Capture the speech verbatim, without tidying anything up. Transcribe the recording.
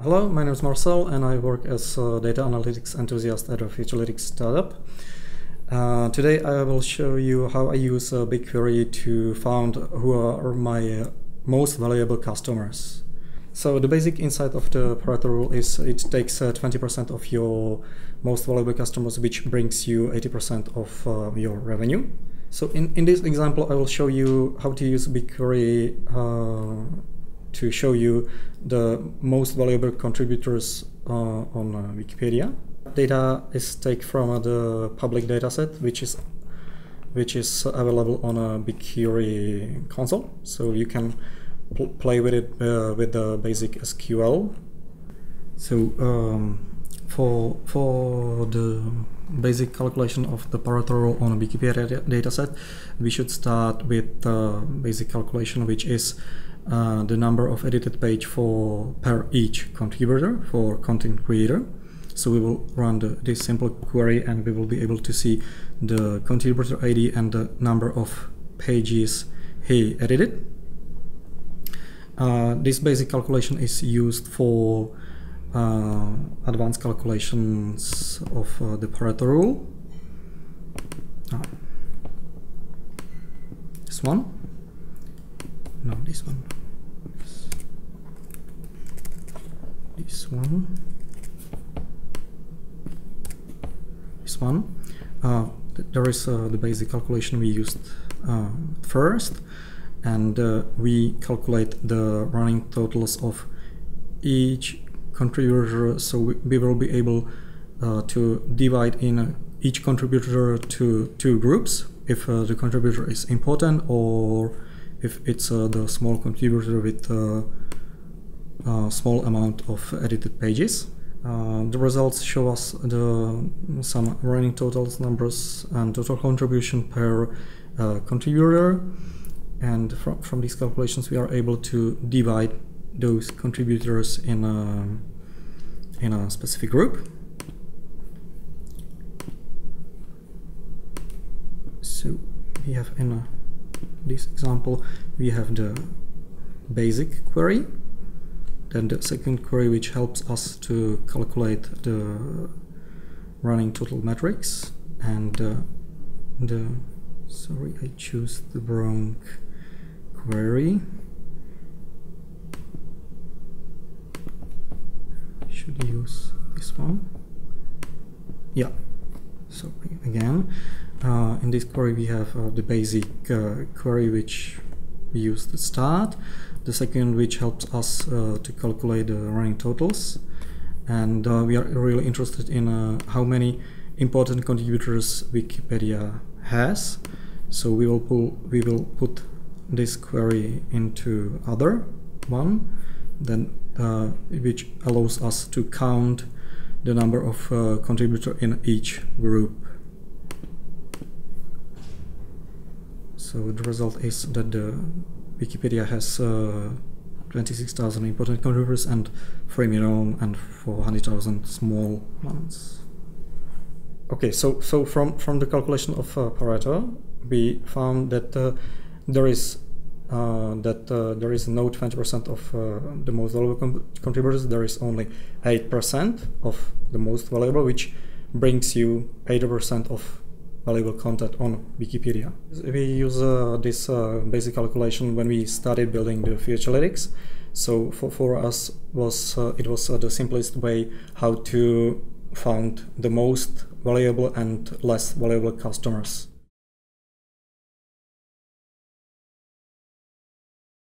Hello, my name is Marcel and I work as a data analytics enthusiast at a Futurelytics startup. Uh, today I will show you how I use uh, BigQuery to find who are my uh, most valuable customers. So the basic insight of the Pareto rule is it takes uh, twenty percent of your most valuable customers, which brings you eighty percent of uh, your revenue. So in, in this example I will show you how to use BigQuery uh, to show you the most valuable contributors uh, on uh, Wikipedia. Data is taken from uh, the public dataset, which is which is available on a BigQuery console. So you can pl play with it uh, with the basic S Q L. So um, for for the basic calculation of the Pareto rule on a Wikipedia dataset, we should start with the basic calculation, which is Uh, the number of edited page for per each contributor for content creator. So we will run the, this simple query and we will be able to see the contributor I D and the number of pages he edited. Uh, this basic calculation is used for uh, advanced calculations of uh, the Pareto rule. Uh, this one. No, this one. This one. This one. Uh, th there is uh, the basic calculation we used uh, first, and uh, we calculate the running totals of each contributor. So we, we will be able uh, to divide in uh, each contributor to two groups if uh, the contributor is important, or if it's uh, the small contributor with a uh, uh, small amount of edited pages. Uh, the results show us the some running totals numbers and total contribution per uh, contributor, and from, from these calculations we are able to divide those contributors in a, in a specific group. So we have in a this example we have the basic query, then the second query which helps us to calculate the running total metrics, and uh, the sorry I choose the wrong query, should use this one. Yeah, so again Uh, in this query we have uh, the basic uh, query which we use to start, the second which helps us uh, to calculate the running totals, and uh, we are really interested in uh, how many important contributors Wikipedia has. So we will pull, we will put this query into other one, then uh, which allows us to count the number of uh, contributors in each group. So the result is that the Wikipedia has uh, twenty-six thousand important contributors and three million and four hundred thousand small ones. Okay, so so from from the calculation of uh, Pareto, we found that uh, there is uh, that uh, there is no twenty percent of uh, the most valuable contributors. There is only eight percent of the most valuable, which brings you eighty percent of valuable content on Wikipedia. We use uh, this uh, basic calculation when we started building the Futurelytics. So for, for us was uh, it was uh, the simplest way how to find the most valuable and less valuable customers.